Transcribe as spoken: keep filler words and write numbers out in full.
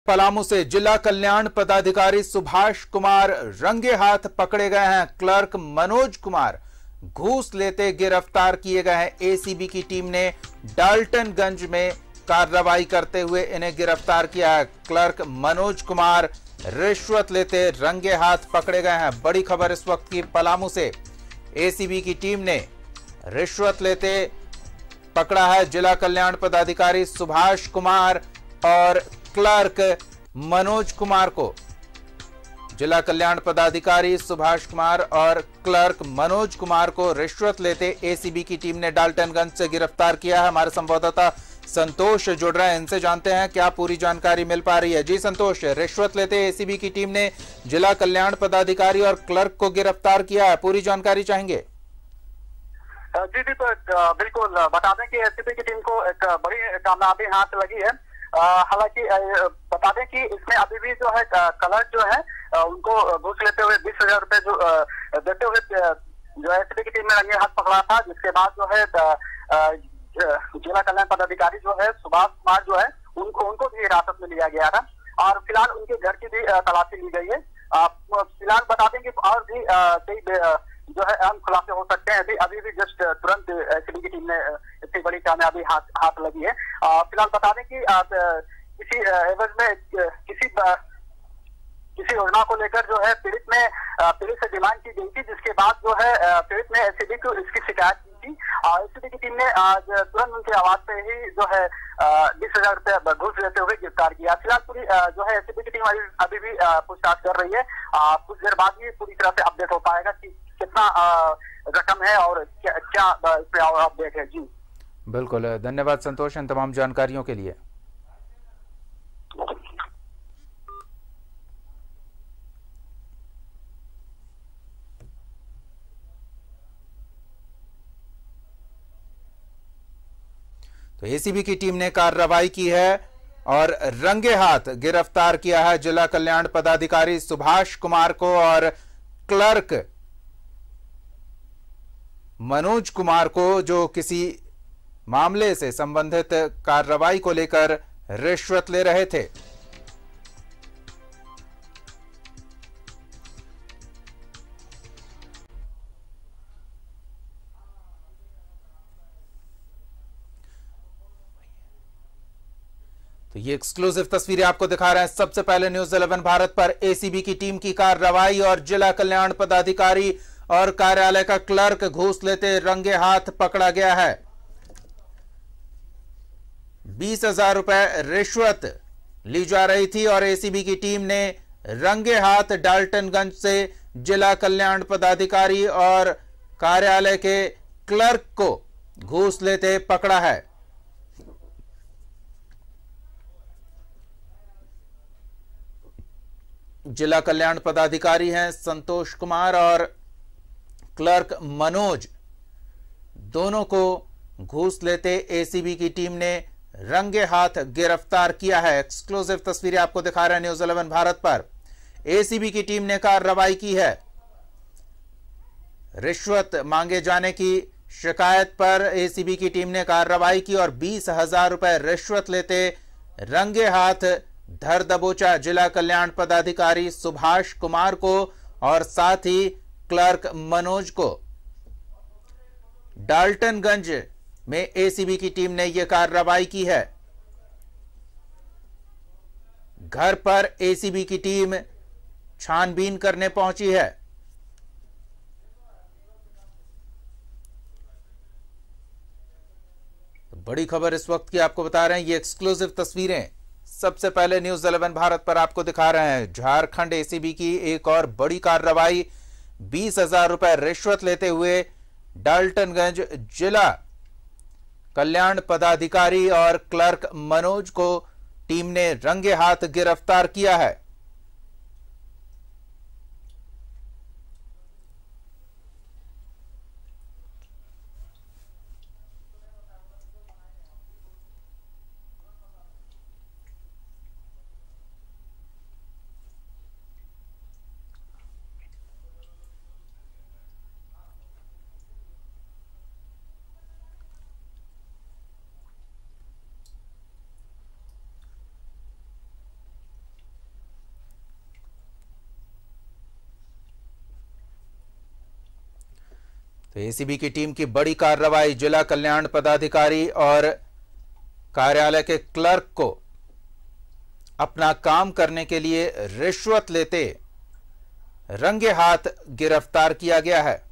पलामू से जिला कल्याण पदाधिकारी सुभाष कुमार रंगे हाथ पकड़े गए हैं। क्लर्क मनोज कुमार घूस लेते गिरफ्तार किए गए हैं। एसीबी की टीम ने डाल्टनगंज में कार्रवाई करते हुए इन्हें गिरफ्तार किया है। क्लर्क मनोज कुमार रिश्वत लेते रंगे हाथ पकड़े गए हैं। बड़ी खबर इस वक्त की पलामू से। एसीबी की टीम ने रिश्वत लेते पकड़ा है जिला कल्याण पदाधिकारी सुभाष कुमार और क्लर्क मनोज कुमार को। जिला कल्याण पदाधिकारी सुभाष कुमार और क्लर्क मनोज कुमार को रिश्वत लेते एसीबी की टीम ने डाल्टनगंज से गिरफ्तार किया है। हमारे संवाददाता संतोष जुड़ रहे हैं, इनसे जानते हैं क्या पूरी जानकारी मिल पा रही है। जी संतोष, रिश्वत लेते एसीबी की टीम ने जिला कल्याण पदाधिकारी और क्लर्क को गिरफ्तार किया है, पूरी जानकारी चाहेंगे। जी जी बिल्कुल बता दें कि एसीबी की टीम को एक बड़ी कामयाबी हाथ लगी है। हालांकि बता दें कि इसमें अभी भी जो है क्लर्क जो है उनको घूस लेते हुए बीस हजार रुपए जो देते हुए जो एसीबी की टीम ने रंगे हाथ पकड़ा था, जिसके बाद जो है जिला कल्याण पदाधिकारी जो है सुभाष कुमार जो है उनको उनको भी हिरासत में लिया गया था और फिलहाल उनके घर की भी तलाशी ली गई है। फिलहाल बता दें कि और भी कई जो है अहम खुलासे हो सकते हैं। अभी अभी भी जस्ट तुरंत एसीबी की टीम ने इतनी बड़ी कामयाबी हाथ हाथ लगी है। फिलहाल बता दें कि किसी एवज में किसी किसी योजना को लेकर जो है पीड़ित ने पीड़ित से डिमांड की गई थी, जिसके बाद जो है पीड़ित ने एसीबी को इसकी शिकायत की थी और एसीबी की टीम ने आज तुरंत उनके आवाज पे ही जो है बीस हजार रुपये घूस लेते हुए गिरफ्तार किया। फिलहाल पूरी जो है एसीबी की टीम अभी भी पूछताछ कर रही है। कुछ देर बाद ही पूरी तरह से अपडेट हो पाएगा कि कितना रकम है और क्या क्या अपडेट है। जी बिल्कुल, धन्यवाद संतोष इन तमाम जानकारियों के लिए। तो एसीबी की टीम ने कार्रवाई की है और रंगे हाथ गिरफ्तार किया है जिला कल्याण पदाधिकारी सुभाष कुमार को और क्लर्क मनोज कुमार को, जो किसी मामले से संबंधित कार्रवाई को लेकर रिश्वत ले रहे थे। तो ये एक्सक्लूसिव तस्वीरें आपको दिखा रहे हैं सबसे पहले न्यूज़ इलेवन भारत पर। एसीबी की टीम की कार्रवाई और जिला कल्याण पदाधिकारी और कार्यालय का क्लर्क घूस लेते रंगे हाथ पकड़ा गया है। बीस हजार रुपए रिश्वत ली जा रही थी और एसीबी की टीम ने रंगे हाथ डाल्टनगंज से जिला कल्याण पदाधिकारी और कार्यालय के क्लर्क को घूस लेते पकड़ा है। जिला कल्याण पदाधिकारी हैं संतोष कुमार और क्लर्क मनोज, दोनों को घूस लेते एसीबी की टीम ने रंगे हाथ गिरफ्तार किया है। एक्सक्लूसिव तस्वीरें आपको दिखा रहे हैं न्यूज़ इलेवन भारत पर। एसीबी की टीम ने कार्रवाई की है। रिश्वत मांगे जाने की शिकायत पर एसीबी की टीम ने कार्रवाई की और बीस हजार रुपए रिश्वत लेते रंगे हाथ धर दबोचा जिला कल्याण पदाधिकारी सुभाष कुमार को और साथ ही क्लर्क मनोज को। डाल्टनगंज में एसीबी की टीम ने यह कार्रवाई की है। घर पर एसीबी की टीम छानबीन करने पहुंची है। बड़ी खबर इस वक्त की आपको बता रहे हैं, ये एक्सक्लूसिव तस्वीरें सबसे पहले न्यूज़ इलेवन भारत पर आपको दिखा रहे हैं। झारखंड एसीबी की एक और बड़ी कार्रवाई, बीस हजार रुपए रिश्वत लेते हुए डाल्टनगंज जिला कल्याण पदाधिकारी और क्लर्क मनोज को टीम ने रंगे हाथ गिरफ्तार किया है। तो एसीबी की टीम की बड़ी कार्रवाई, जिला कल्याण पदाधिकारी और कार्यालय के क्लर्क को अपना काम करने के लिए रिश्वत लेते रंगे हाथ गिरफ्तार किया गया है।